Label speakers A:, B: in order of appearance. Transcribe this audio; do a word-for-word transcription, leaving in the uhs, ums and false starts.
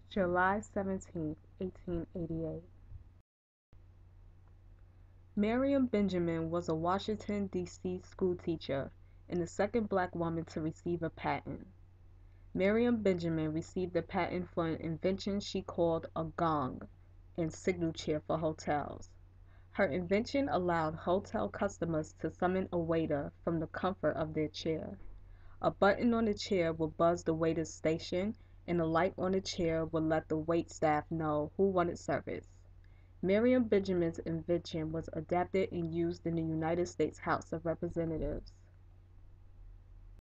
A: July seventeenth, eighteen eighty-eight. Miriam Benjamin was a Washington, D C schoolteacher and the second black woman to receive a patent. Miriam Benjamin received a patent for an invention she called a gong and signal chair for hotels. Her invention allowed hotel customers to summon a waiter from the comfort of their chair. A button on the chair would buzz the waiter's station, and a light on the chair would let the waitstaff know who wanted service. Miriam Benjamin's invention was adapted and used in the United States House of Representatives.